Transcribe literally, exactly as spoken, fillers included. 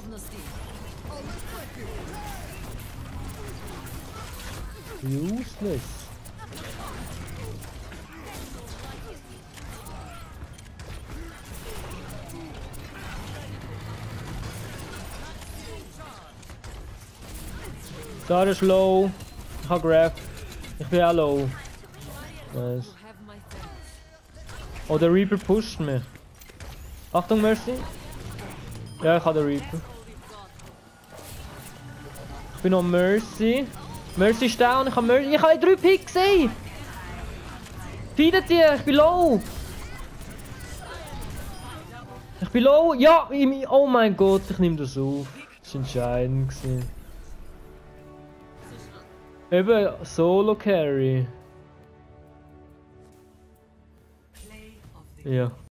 Useless. Da ist low. Ich hab Grab. Ich bin auch low. Nice. Oh, der Reaper pusht mich. Achtung, Mercy. Ja, ich habe den Reaper. Ich bin noch Mercy. Mercy ist down. Ich habe Mercy. Ich habe drei Picks gesehen. Feedet ihr? Ich bin low. Ich bin low. Ja, ich, oh mein Gott, ich nehme das auf. Das war entscheidend. Eben, Solo Carry. Ja.